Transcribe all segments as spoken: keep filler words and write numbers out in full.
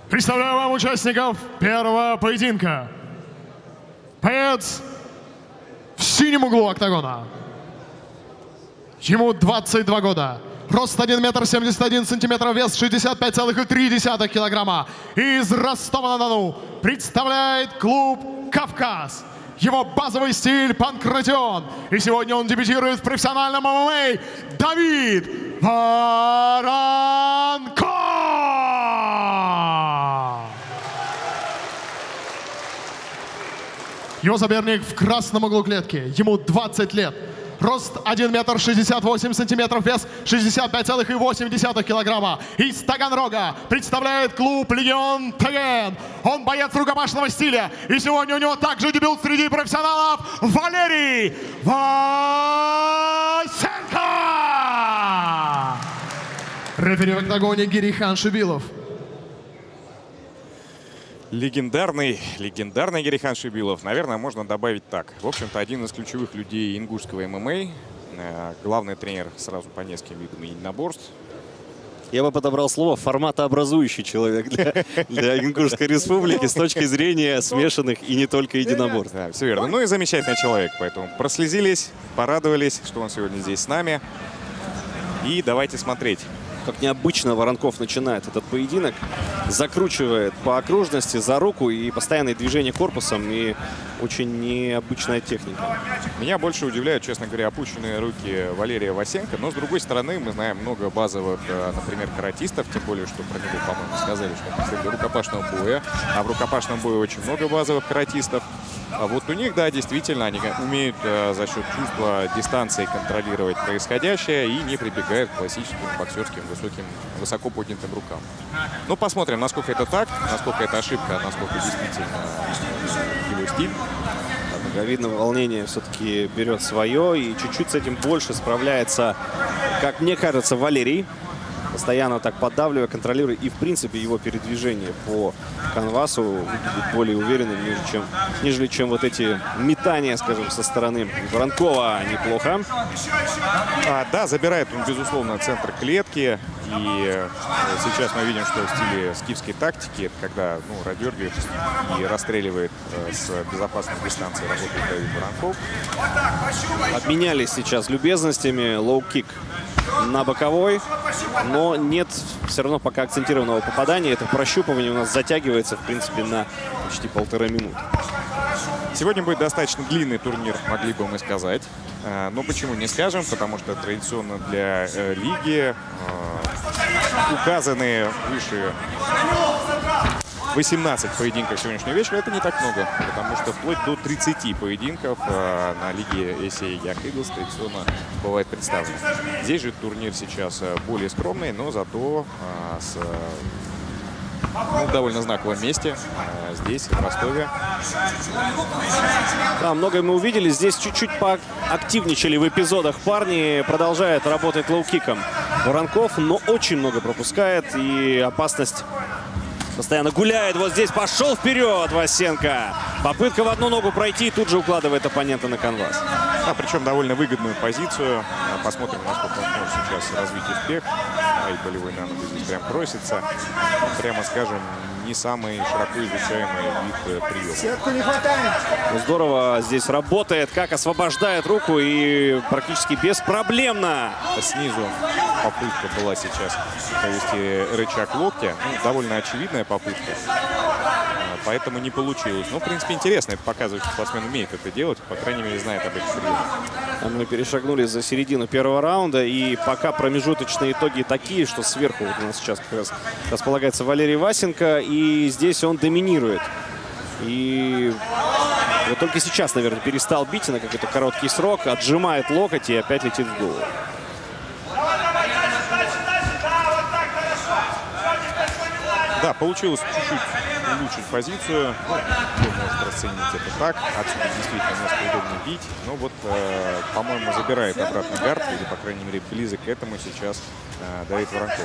Представляю вам участников первого поединка. Боец в синем углу октагона. Ему двадцать два года. Рост один метр семьдесят один сантиметров, вес шестьдесят пять целых три десятых килограмма. Из Ростова-на-Дону представляет клуб «Кавказ». Его базовый стиль панкратион. И сегодня он дебютирует в профессиональном эм эм а Давид Воронков. Его соперник в красном углу клетки. Ему двадцать лет. Рост один метр шестьдесят восемь сантиметров, вес шестьдесят пять целых восемь десятых килограмма. Из Таганрога представляет клуб «Легион ТГН». Он боец рукопашного стиля. И сегодня у него также дебют среди профессионалов Валерий Васенко. Рефери в октагоне Гирихан Шибилов. Легендарный, легендарный Гирихан Шибилов. Наверное, можно добавить так. В общем-то, один из ключевых людей ингушского эм эм а. Главный тренер сразу по нескольким видам единоборств. Я бы подобрал слово «форматообразующий человек» для, для Ингушской республики с точки зрения смешанных и не только единоборств. Да, все верно. Ну и замечательный человек. Поэтому прослезились, порадовались, что он сегодня здесь с нами. И давайте смотреть. Как необычно Воронков начинает этот поединок. Закручивает по окружности за руку и постоянное движение корпусом, и очень необычная техника. Меня больше удивляют, честно говоря, опущенные руки Валерия Васенко. Но, с другой стороны, мы знаем много базовых, например, каратистов. Тем более, что про него, по-моему, сказали, что он после рукопашного боя. А в рукопашном бою очень много базовых каратистов. А вот у них, да, действительно, они умеют э, за счет чувства дистанции контролировать происходящее и не прибегают к классическим боксерским высоким, высоко поднятым рукам. Ну, посмотрим, насколько это так, насколько это ошибка, насколько действительно его стиль. Видно, волнение все-таки берет свое, и чуть-чуть с этим больше справляется, как мне кажется, Валерий. Постоянно так поддавливая, контролируя, и в принципе его передвижение по канвасу выглядит более уверенным, нежели чем, нежели чем вот эти метания, скажем, со стороны Воронкова. Неплохо. А, да, забирает он, безусловно, центр клетки. И сейчас мы видим, что в стиле скифской тактики, это когда ну, радергает и расстреливает э, с безопасной дистанции, работает Давид Воронков. Обменялись сейчас любезностями, лоу-кик на боковой, но нет все равно пока акцентированного попадания. Это прощупывание у нас затягивается, в принципе, на почти полтора минуты. Сегодня будет достаточно длинный турнир, могли бы мы сказать. Но почему не скажем? Потому что традиционно для э, лиги э, указанные выше восемнадцать поединков сегодняшнего вечера. Это не так много, потому что вплоть до тридцати поединков э, на лиге эй си эй Young Eagles традиционно бывает представлено. Здесь же турнир сейчас более скромный, но зато э, с ну, в довольно знаковом месте, э, здесь, в Ростове. Да, многое мы увидели. Здесь чуть-чуть поактивничали в эпизодах парни. Продолжает работать лоу-киком Воронков, но очень много пропускает, и опасность постоянно гуляет. Вот здесь пошел вперед Васенко. Попытка в одну ногу пройти и тут же укладывает оппонента на канвас. А, причем довольно выгодную позицию. Посмотрим, насколько он может сейчас развить успех. А и болевой на ногу здесь прям просится. Ну, прямо скажем, не самый широко изучаемый вид приема. Сетку не хватает. Ну, здорово здесь работает, как освобождает руку и практически беспроблемно. Снизу попытка была сейчас провести рычаг локтя. Ну, довольно очевидная попытка. Поэтому не получилось. Ну, в принципе, интересно. Это показывает, что спортсмен умеет это делать. По крайней мере, знает об этих приемах. Мы перешагнули за середину первого раунда. И пока промежуточные итоги такие, что сверху вот у нас сейчас как раз располагается Валерий Васенко. И здесь он доминирует. И вот только сейчас, наверное, перестал бить на какой-то короткий срок. Отжимает локоть и опять летит в голову. Да, получилось чуть-чуть улучшить позицию. Ну, кто может расценить это так. Отсюда действительно несколько удобнее бить. Но вот, э, по-моему, забирает обратно гард, или, по крайней мере, близок к этому сейчас э, Давид Воронков.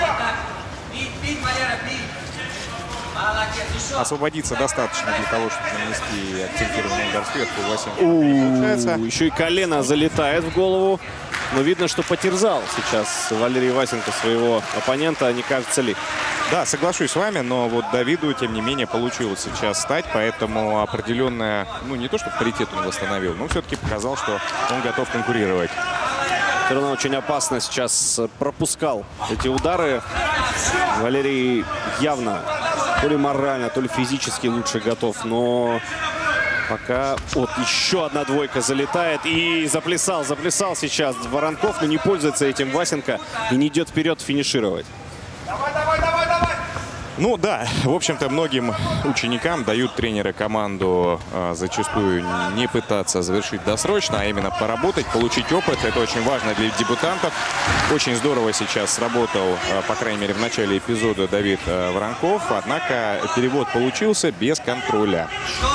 Освободиться достаточно для того, чтобы нанести акцентированный удар сверху. Васенко. Еще и колено залетает в голову. Но видно, что потерзал сейчас Валерий Васенко своего оппонента. Не кажется ли? Да, соглашусь с вами, но вот Давиду, тем не менее, получилось сейчас стать, поэтому определенное, ну не то, что паритет он восстановил, но все-таки показал, что он готов конкурировать. Все равно очень опасно сейчас пропускал эти удары. Валерий явно то ли морально, то ли физически лучше готов, но пока вот еще одна двойка залетает и заплясал, заплясал сейчас Воронков, но не пользуется этим Васенко и не идет вперед финишировать. Ну да, в общем-то, многим ученикам дают тренеры команду э, зачастую не пытаться завершить досрочно, а именно поработать, получить опыт. Это очень важно для дебютантов. Очень здорово сейчас сработал, э, по крайней мере, в начале эпизода Давид э, Воронков. Однако перевод получился без контроля.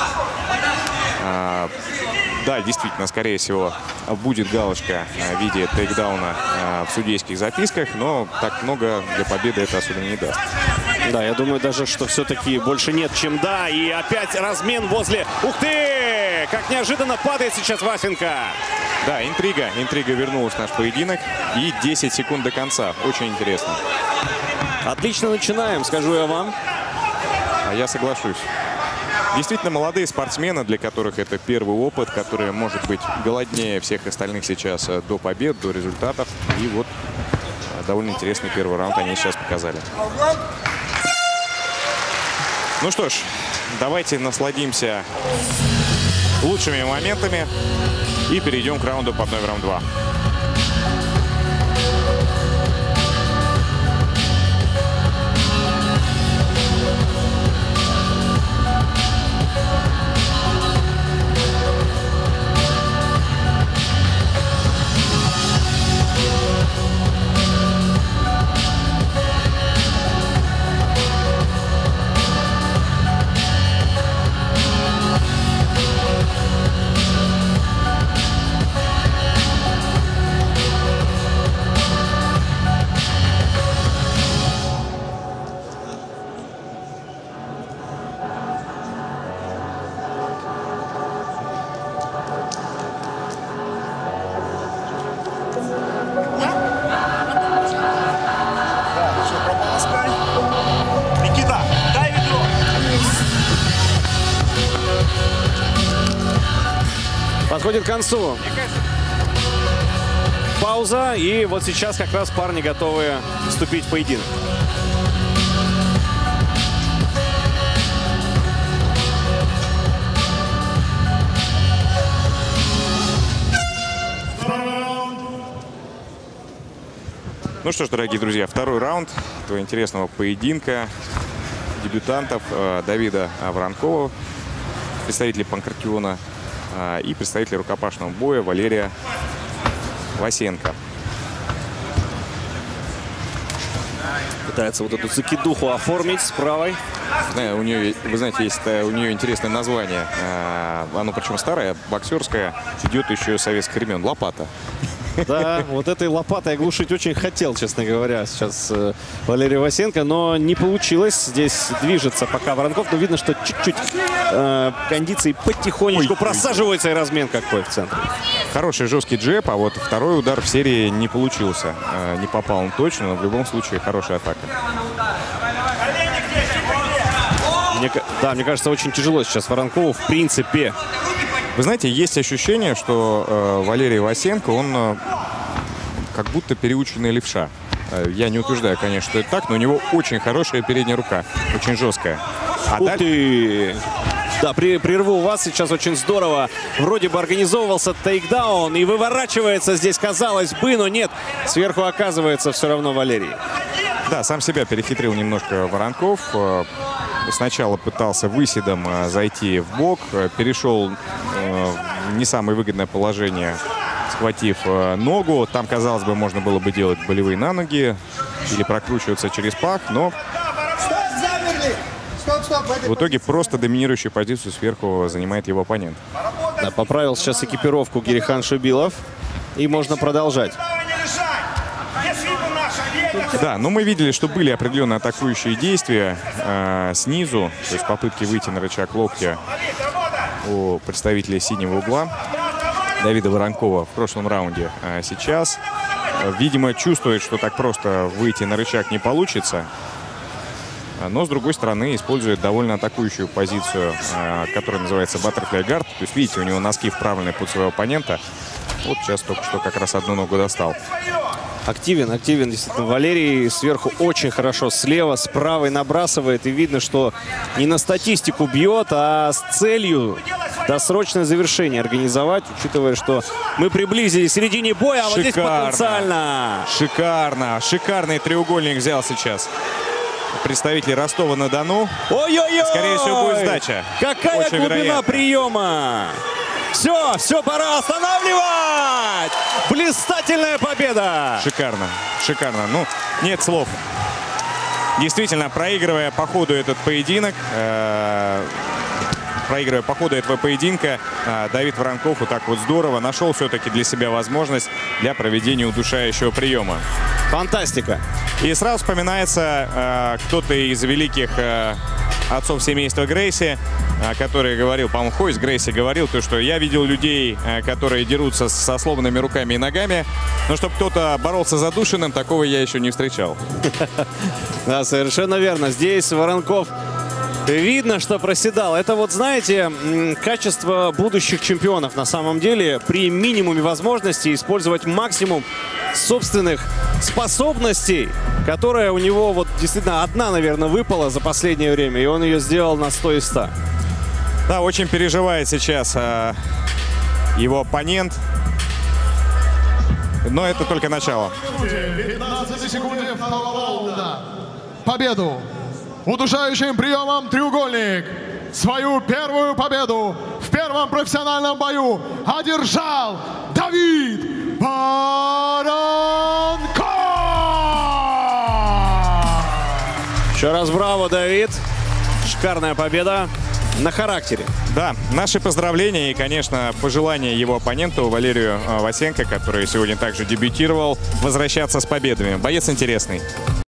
Э, да, действительно, скорее всего, будет галочка в виде тейкдауна э, в судейских записках, но так много для победы это особенно не даст. Да, я думаю даже, что все-таки больше нет, чем да. И опять размен возле... Ух ты! Как неожиданно падает сейчас Васенко. Да, интрига. Интрига вернулась в наш поединок. И десять секунд до конца. Очень интересно. Отлично начинаем, скажу я вам. А я соглашусь. Действительно, молодые спортсмены, для которых это первый опыт, который может быть голоднее всех остальных сейчас до побед, до результатов. И вот довольно интересный первый раунд они сейчас показали. Ну что ж, давайте насладимся лучшими моментами и перейдем к раунду под номером два. Подходит к концу. Пауза. И вот сейчас как раз парни готовы вступить в поединок. Ну что ж, дорогие друзья, второй раунд этого интересного поединка дебютантов э, Давида Воронкова, представителей Панкратиона, э, и представителей рукопашного боя Валерия Васенко. Пытается вот эту закидуху оформить с правой. Да, у нее, вы знаете, есть у нее интересное название. Э, оно причем старое, боксерское, идет еще с советских времен. Лопата. Да, вот этой лопатой оглушить очень хотел, честно говоря, сейчас э, Валерий Васенко, но не получилось. Здесь движется пока Воронков, но видно, что чуть-чуть э, кондиции потихонечку Ой, просаживается, и размен какой в центре. Хороший жесткий джеб, а вот второй удар в серии не получился. Э, не попал он точно, но в любом случае хорошая атака. Мне, да, мне кажется, очень тяжело сейчас Воронкову, в принципе. Вы знаете, есть ощущение, что э, Валерий Васенко, он э, как будто переученный левша. Э, я не утверждаю, конечно, что это так, но у него очень хорошая передняя рука, очень жесткая. А Ух даль... ты! Да, при, прерву вас сейчас очень здорово. Вроде бы организовывался тейкдаун и выворачивается здесь, казалось бы, но нет. Сверху оказывается все равно Валерий. Да, сам себя перехитрил немножко Воронков. Сначала пытался выседом зайти в бок, перешел в не самое выгодное положение, схватив ногу. Там, казалось бы, можно было бы делать болевые на ноги или прокручиваться через пах, но в итоге просто доминирующую позицию сверху занимает его оппонент. Да, поправил сейчас экипировку Гирихан Шибилов, и можно продолжать. Да, но мы видели, что были определенные атакующие действия э, снизу, то есть попытки выйти на рычаг локтя у представителя синего угла Давида Воронкова в прошлом раунде. А сейчас, э, видимо, чувствует, что так просто выйти на рычаг не получится. но, с другой стороны, использует довольно атакующую позицию, которая называется Butterfly Guard. То есть, видите, у него носки вправлены под своего оппонента. Вот сейчас только что как раз одну ногу достал. Активен, активен действительно Валерий. Сверху очень хорошо, слева, с правой набрасывает. И видно, что не на статистику бьет, а с целью досрочное завершение организовать, учитывая, что мы приблизились к середине боя, а вот здесь потенциально. Шикарно. Шикарный треугольник взял сейчас представитель Ростова-на-Дону. Ой-ой-ой! Скорее всего, будет сдача. Какая Очень глубина вероятно. приема! Все, все, пора останавливать! Блистательная победа! Шикарно, шикарно. Ну, нет слов. Действительно, проигрывая по ходу этот поединок, э проигрывая по ходу этого поединка, э Давид Воронков вот так вот здорово нашел все-таки для себя возможность для проведения удушающего приема. Фантастика. И сразу вспоминается э кто-то из великих э отцов семейства Грейси, который говорил, по-моему, Хойс Грейси говорил, то, что я видел людей, которые дерутся со сломанными руками и ногами, но чтобы кто-то боролся с задушенным, такого я еще не встречал. Да, совершенно верно. Здесь Воронков видно, что проседал. Это вот, знаете, качество будущих чемпионов на самом деле. При минимуме возможностей использовать максимум собственных способностей, которая у него вот действительно одна, наверное, выпала за последнее время. И он ее сделал на сто из ста. Да, очень переживает сейчас а, его оппонент. Но это только начало. пятнадцать секунд второго раунда. Победу удушающим приемом треугольник. Свою первую победу в первом профессиональном бою одержал Давид Воронков! Еще раз браво, Давид. Шикарная победа на характере. Да, наши поздравления и, конечно, пожелания его оппоненту Валерию Васенко, который сегодня также дебютировал, возвращаться с победами. Боец интересный.